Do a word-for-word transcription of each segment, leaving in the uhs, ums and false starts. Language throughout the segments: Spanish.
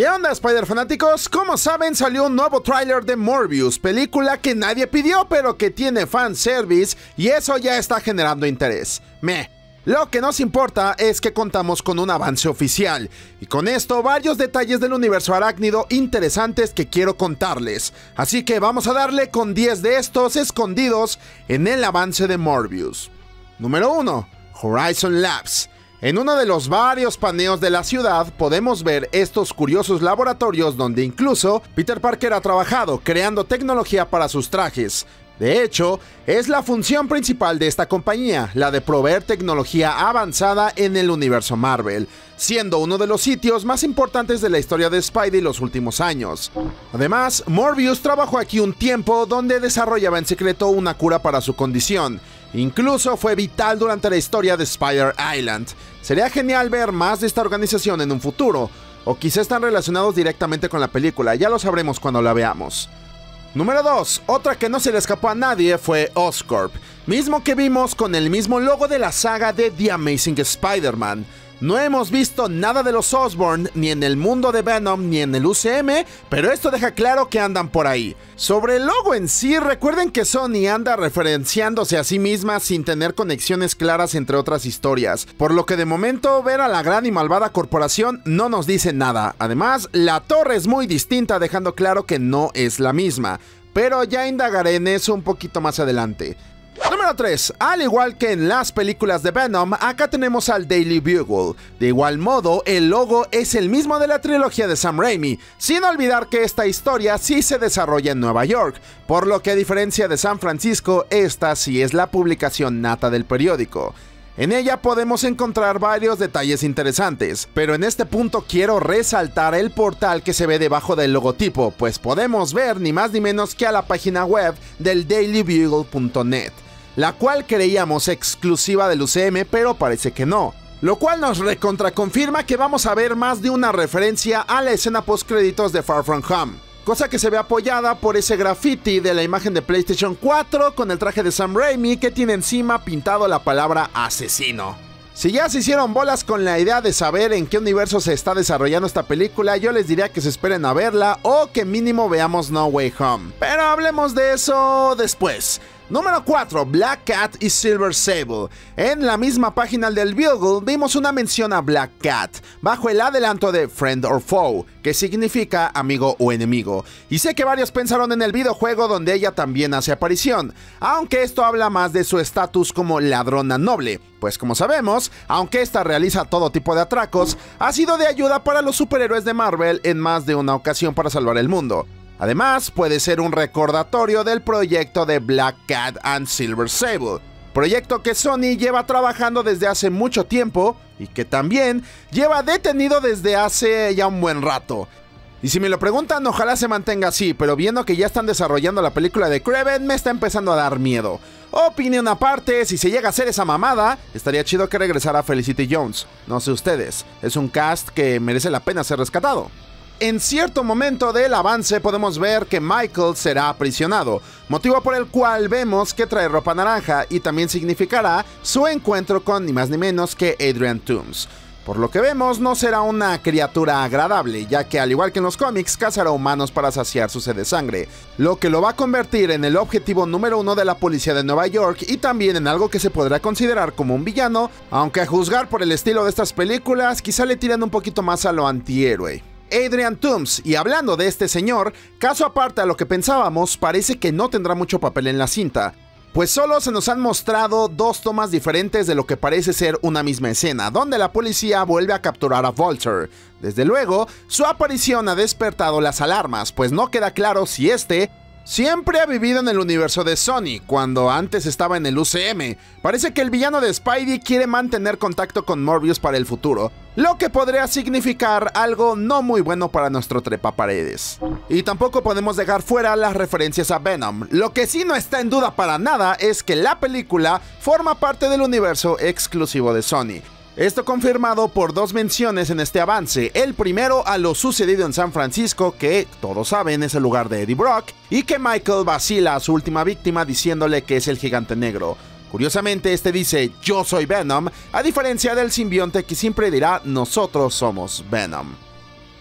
¿Qué onda, Spider fanáticos? Como saben, salió un nuevo tráiler de Morbius, película que nadie pidió pero que tiene fanservice y eso ya está generando interés. Meh. Lo que nos importa es que contamos con un avance oficial, y con esto varios detalles del universo arácnido interesantes que quiero contarles. Así que vamos a darle con diez de estos escondidos en el avance de Morbius. Número uno. Horizon Labs. En uno de los varios paneos de la ciudad podemos ver estos curiosos laboratorios donde incluso Peter Parker ha trabajado creando tecnología para sus trajes. De hecho, es la función principal de esta compañía, la de proveer tecnología avanzada en el universo Marvel, siendo uno de los sitios más importantes de la historia de Spidey los últimos años. Además, Morbius trabajó aquí un tiempo donde desarrollaba en secreto una cura para su condición. Incluso fue vital durante la historia de Spider Island. Sería genial ver más de esta organización en un futuro, o quizá están relacionados directamente con la película, ya lo sabremos cuando la veamos. Número dos. Otra que no se le escapó a nadie fue Oscorp, mismo que vimos con el mismo logo de la saga de The Amazing Spider-Man. No hemos visto nada de los Osborn ni en el mundo de Venom ni en el U C M, pero esto deja claro que andan por ahí. Sobre el logo en sí, recuerden que Sony anda referenciándose a sí misma sin tener conexiones claras entre otras historias, por lo que de momento ver a la gran y malvada corporación no nos dice nada. Además, la torre es muy distinta, dejando claro que no es la misma, pero ya indagaré en eso un poquito más adelante. Número tres. Al igual que en las películas de Venom, acá tenemos al Daily Bugle. De igual modo, el logo es el mismo de la trilogía de Sam Raimi, sin olvidar que esta historia sí se desarrolla en Nueva York, por lo que a diferencia de San Francisco, esta sí es la publicación nata del periódico. En ella podemos encontrar varios detalles interesantes, pero en este punto quiero resaltar el portal que se ve debajo del logotipo, pues podemos ver ni más ni menos que a la página web del daily bugle punto net, la cual creíamos exclusiva del U C M, pero parece que no. Lo cual nos recontraconfirma que vamos a ver más de una referencia a la escena post créditos de Far From Home, cosa que se ve apoyada por ese graffiti de la imagen de PlayStation cuatro con el traje de Sam Raimi que tiene encima pintado la palabra asesino. Si ya se hicieron bolas con la idea de saber en qué universo se está desarrollando esta película, yo les diría que se esperen a verla o que mínimo veamos No Way Home. Pero hablemos de eso después. Número cuatro. Black Cat y Silver Sable. En la misma página del Bugle vimos una mención a Black Cat, bajo el adelanto de Friend or Foe, que significa amigo o enemigo. Y sé que varios pensaron en el videojuego donde ella también hace aparición, aunque esto habla más de su estatus como ladrona noble, pues como sabemos, aunque esta realiza todo tipo de atracos, ha sido de ayuda para los superhéroes de Marvel en más de una ocasión para salvar el mundo. Además, puede ser un recordatorio del proyecto de Black Cat and Silver Sable, proyecto que Sony lleva trabajando desde hace mucho tiempo y que también lleva detenido desde hace ya un buen rato. Y si me lo preguntan, ojalá se mantenga así, pero viendo que ya están desarrollando la película de Kraven, me está empezando a dar miedo. Opinión aparte, si se llega a hacer esa mamada, estaría chido que regresara Felicity Jones. No sé ustedes, es un cast que merece la pena ser rescatado. En cierto momento del avance podemos ver que Michael será aprisionado, motivo por el cual vemos que trae ropa naranja y también significará su encuentro con ni más ni menos que Adrian Toomes. Por lo que vemos, no será una criatura agradable, ya que al igual que en los cómics, cazará humanos para saciar su sed de sangre, lo que lo va a convertir en el objetivo número uno de la policía de Nueva York y también en algo que se podrá considerar como un villano, aunque a juzgar por el estilo de estas películas, quizá le tiran un poquito más a lo antihéroe. Adrian Toomes, y hablando de este señor, caso aparte a lo que pensábamos, parece que no tendrá mucho papel en la cinta, pues solo se nos han mostrado dos tomas diferentes de lo que parece ser una misma escena, donde la policía vuelve a capturar a Vulture. Desde luego, su aparición ha despertado las alarmas, pues no queda claro si este siempre ha vivido en el universo de Sony, cuando antes estaba en el U C M. Parece que el villano de Spidey quiere mantener contacto con Morbius para el futuro, lo que podría significar algo no muy bueno para nuestro trepaparedes. Y tampoco podemos dejar fuera las referencias a Venom. Lo que sí no está en duda para nada es que la película forma parte del universo exclusivo de Sony. Esto confirmado por dos menciones en este avance, el primero a lo sucedido en San Francisco, que todos saben es el lugar de Eddie Brock, y que Michael vacila a su última víctima diciéndole que es el Gigante Negro. Curiosamente este dice yo soy Venom, a diferencia del simbionte que siempre dirá nosotros somos Venom.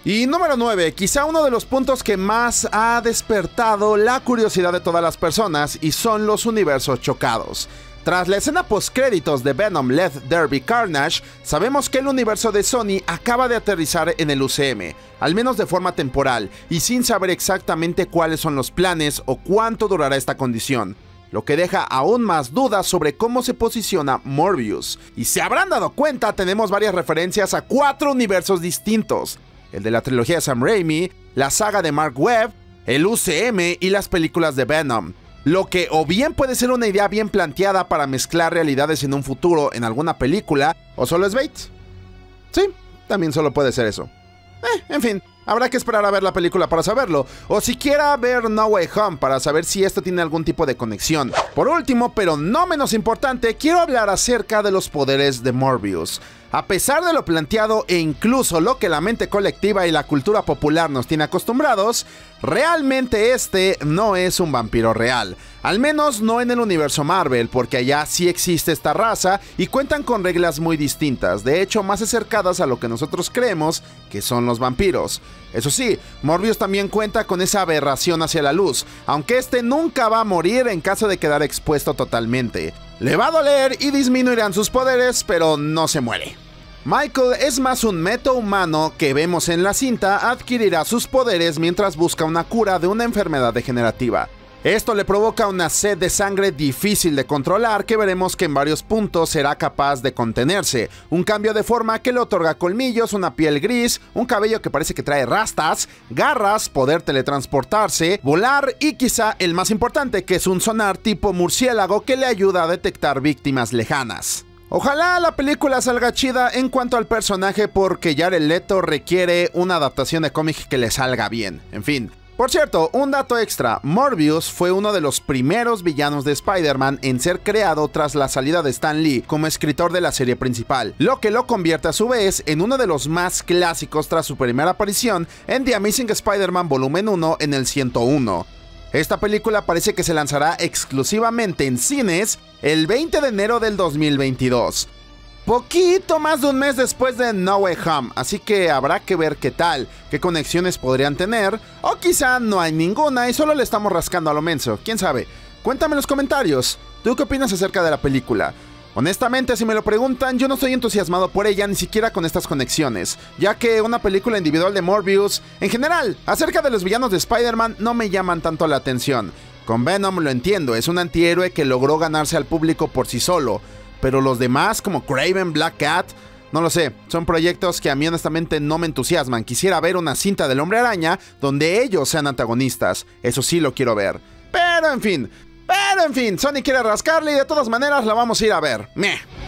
Y número nueve, quizá uno de los puntos que más ha despertado la curiosidad de todas las personas, y son los universos chocados. Tras la escena postcréditos de Venom Let There Be Carnage, sabemos que el universo de Sony acaba de aterrizar en el U C M, al menos de forma temporal, y sin saber exactamente cuáles son los planes o cuánto durará esta condición, lo que deja aún más dudas sobre cómo se posiciona Morbius. Y si habrán dado cuenta, tenemos varias referencias a cuatro universos distintos: el de la trilogía de Sam Raimi, la saga de Mark Webb, el U C M y las películas de Venom. Lo que o bien puede ser una idea bien planteada para mezclar realidades en un futuro en alguna película, o solo es bait. Sí, también solo puede ser eso. Eh, en fin, habrá que esperar a ver la película para saberlo, o siquiera ver No Way Home para saber si esto tiene algún tipo de conexión. Por último, pero no menos importante, quiero hablar acerca de los poderes de Morbius. A pesar de lo planteado e incluso lo que la mente colectiva y la cultura popular nos tiene acostumbrados, realmente este no es un vampiro real. Al menos no en el universo Marvel, porque allá sí existe esta raza y cuentan con reglas muy distintas, de hecho más acercadas a lo que nosotros creemos que son los vampiros. Eso sí, Morbius también cuenta con esa aberración hacia la luz, aunque este nunca va a morir en caso de quedar expuesto totalmente. Le va a doler y disminuirán sus poderes, pero no se muere. Michael es más un metahumano que vemos en la cinta, adquirirá sus poderes mientras busca una cura de una enfermedad degenerativa. Esto le provoca una sed de sangre difícil de controlar que veremos que en varios puntos será capaz de contenerse, un cambio de forma que le otorga colmillos, una piel gris, un cabello que parece que trae rastas, garras, poder teletransportarse, volar y quizá el más importante, que es un sonar tipo murciélago que le ayuda a detectar víctimas lejanas. Ojalá la película salga chida en cuanto al personaje, porque Jared Leto requiere una adaptación de cómic que le salga bien. En fin. Por cierto, un dato extra, Morbius fue uno de los primeros villanos de Spider-Man en ser creado tras la salida de Stan Lee como escritor de la serie principal, lo que lo convierte a su vez en uno de los más clásicos tras su primera aparición en The Amazing Spider-Man Volumen uno en el ciento uno. Esta película parece que se lanzará exclusivamente en cines el veinte de enero del dos mil veintidós. Poquito más de un mes después de No Way Home, así que habrá que ver qué tal, qué conexiones podrían tener, o quizá no hay ninguna y solo le estamos rascando a lo menso, quién sabe. Cuéntame en los comentarios, ¿tú qué opinas acerca de la película? Honestamente, si me lo preguntan, yo no estoy entusiasmado por ella, ni siquiera con estas conexiones, ya que una película individual de Morbius, en general, acerca de los villanos de Spider-Man, no me llaman tanto la atención. Con Venom lo entiendo, es un antihéroe que logró ganarse al público por sí solo, pero los demás, como Kraven, Black Cat, no lo sé, son proyectos que a mí honestamente no me entusiasman. Quisiera ver una cinta del Hombre Araña donde ellos sean antagonistas, eso sí lo quiero ver. Pero en fin, pero en fin, Sony quiere rascarle y de todas maneras la vamos a ir a ver. Meh.